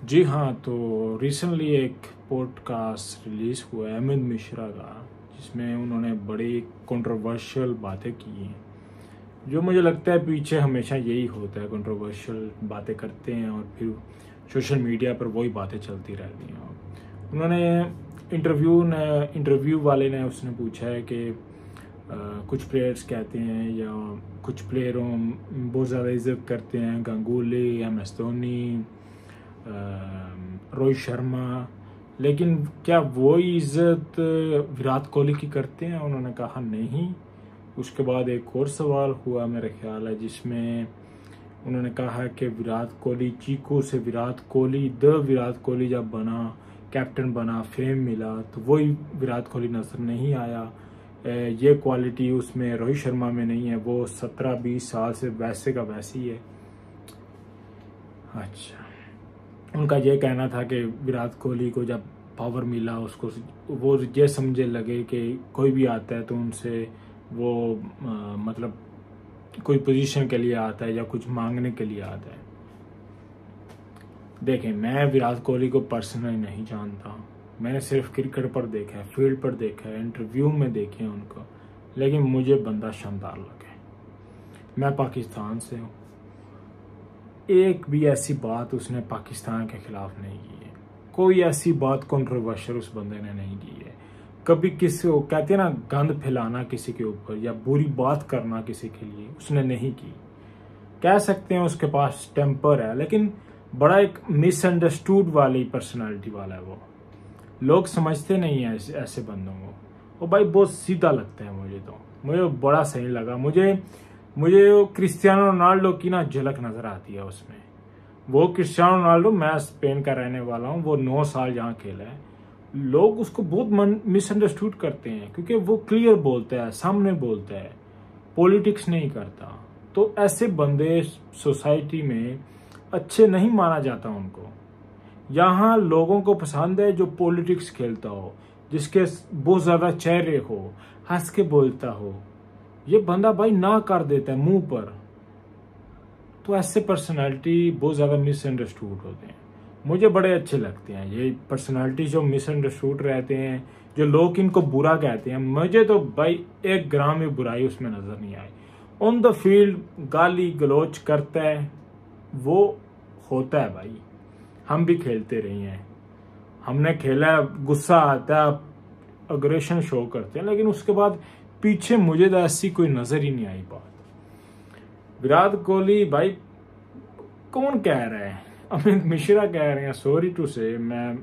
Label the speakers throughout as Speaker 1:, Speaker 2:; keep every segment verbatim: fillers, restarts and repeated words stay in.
Speaker 1: जी हाँ, तो रिसेंटली एक पॉडकास्ट रिलीज़ हुआ है अमित मिश्रा का, जिसमें उन्होंने बड़ी कंट्रोवर्शियल बातें की हैं। जो मुझे लगता है पीछे हमेशा यही होता है, कंट्रोवर्शियल बातें करते हैं और फिर सोशल मीडिया पर वही बातें चलती रहती हैं। उन्होंने इंटरव्यू ने इंटरव्यू वाले ने उसने पूछा है कि आ, कुछ प्लेयर्स कहते हैं या कुछ प्लेयरों बहुत ज़्यादा इज्जत करते हैं, गांगुली, एम एस धोनी, रोहित शर्मा, लेकिन क्या वो इज्जत विराट कोहली की करते हैं? उन्होंने कहा नहीं। उसके बाद एक और सवाल हुआ मेरा ख्याल है, जिसमें उन्होंने कहा कि विराट कोहली, चीकू से विराट कोहली, द विराट कोहली जब बना, कैप्टन बना, फेम मिला, तो वही विराट कोहली नजर नहीं आया। ये क्वालिटी उसमें रोहित शर्मा में नहीं है, वो सत्रह बीस साल से वैसे का वैसे ही है। अच्छा, उनका ये कहना था कि विराट कोहली को जब पावर मिला, उसको वो ये समझे लगे कि कोई भी आता है तो उनसे वो आ, मतलब कोई पोजीशन के लिए आता है या कुछ मांगने के लिए आता है। देखें, मैं विराट कोहली को पर्सनली नहीं जानता, मैंने सिर्फ क्रिकेट पर देखा है, फील्ड पर देखा है, इंटरव्यू में देखे हैं उनको, लेकिन मुझे बंदा शानदार लगे। मैं पाकिस्तान से हूँ, एक भी ऐसी बात उसने पाकिस्तान के खिलाफ नहीं की है, कोई ऐसी बात कंट्रोवर्शियल उस बंदे ने नहीं की है। कभी किसी को कहते हैं ना, गंद फैलाना किसी के ऊपर या बुरी बात करना किसी के लिए, उसने नहीं की। कह सकते हैं उसके पास टेम्पर है, लेकिन बड़ा एक मिसअंडरस्टूड वाली पर्सनालिटी वाला है वो। लोग समझते नहीं है ऐसे, ऐसे बंदों को। वो भाई बहुत सीधा लगता है मुझे, तो मुझे बड़ा सही लगा। मुझे मुझे क्रिस्टियानो रोनाल्डो की ना झलक नजर आती है उसमें। वो क्रिस्टियानो रोनाल्डो, मैं स्पेन का रहने वाला हूँ, वो नौ साल जहाँ खेला है, लोग उसको बहुत मिसअंडरस्टूड करते हैं क्योंकि वो क्लियर बोलता है, सामने बोलता है, पॉलिटिक्स नहीं करता। तो ऐसे बंदे सोसाइटी में अच्छे नहीं माना जाता उनको। यहाँ लोगों को पसंद है जो पॉलिटिक्स खेलता हो, जिसके बहुत ज्यादा चेहरे हो, हंस के बोलता हो। ये बंदा भाई ना कर देता है मुंह पर। तो ऐसे पर्सनालिटी बहुत ज्यादा मिसअंडरस्टूड होते हैं, मुझे बड़े अच्छे लगते हैं ये पर्सनालिटी जो मिसअंडरस्टूड रहते हैं, जो लोग इनको बुरा कहते हैं। मुझे तो भाई एक ग्राम भी बुराई उसमें नजर नहीं आई। ऑन द फील्ड गाली गलोच करता है, वो होता है भाई, हम भी खेलते रहे हैं, हमने खेला, गुस्सा आता है, अग्रेशन शो करते हैं, लेकिन उसके बाद पीछे मुझे तो ऐसी कोई नजर ही नहीं आई बात। विराट कोहली भाई कौन कह रहा है? अमित मिश्रा कह रहे हैं। सॉरी टू से, मैं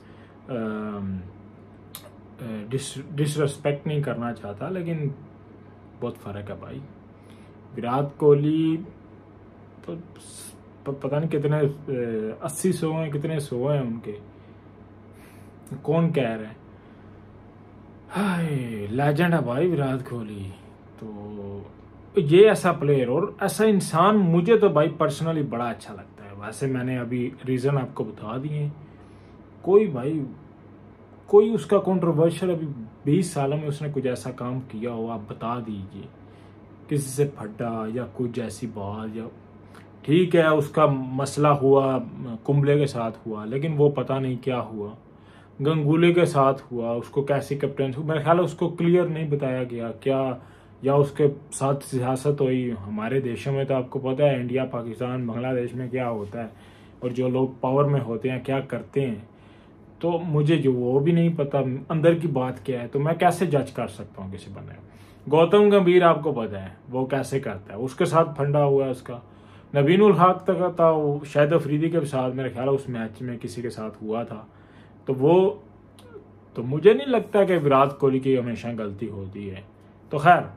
Speaker 1: डिसरेस्पेक्ट नहीं करना चाहता, लेकिन बहुत फर्क है भाई। विराट कोहली तो पता नहीं कितने अस्सी सौ हैं, कितने सौ हैं उनके, कौन कह रहा है? हाय, लेजेंड है भाई विराट कोहली। तो ये ऐसा प्लेयर और ऐसा इंसान मुझे तो भाई पर्सनली बड़ा अच्छा लगता है। वैसे मैंने अभी रीजन आपको बता दिए। कोई भाई कोई उसका कंट्रोवर्शियल अभी बीस सालों में उसने कुछ ऐसा काम किया हो, आप बता दीजिए। किसी से फटा या कुछ ऐसी बात, या ठीक है उसका मसला हुआ कुंबले के साथ हुआ, लेकिन वो पता नहीं क्या हुआ, गांगुली के साथ हुआ, उसको कैसी कैप्टन, मेरे ख्याल उसको क्लियर नहीं बताया गया क्या, या उसके साथ सियासत हुई। हमारे देशों में तो आपको पता है, इंडिया, पाकिस्तान, बांग्लादेश में क्या होता है और जो लोग पावर में होते हैं क्या करते हैं। तो मुझे जो वो भी नहीं पता अंदर की बात क्या है, तो मैं कैसे जज कर सकता हूँ किसी बंदे को? गौतम गंभीर आपको पता है वो कैसे करता है, उसके साथ फंडा हुआ है उसका। नवीन उल हक तक था, वो शायद अफरीदी के साथ मेरे ख्याल उस मैच में किसी के साथ हुआ था। तो वो तो मुझे नहीं लगता कि विराट कोहली की हमेशा गलती होती है। तो खैर,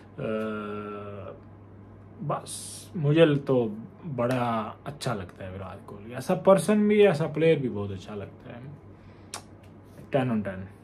Speaker 1: बस मुझे तो बड़ा अच्छा लगता है विराट कोहली। ऐसा पर्सन भी, ऐसा प्लेयर भी बहुत अच्छा लगता है। Ten on ten.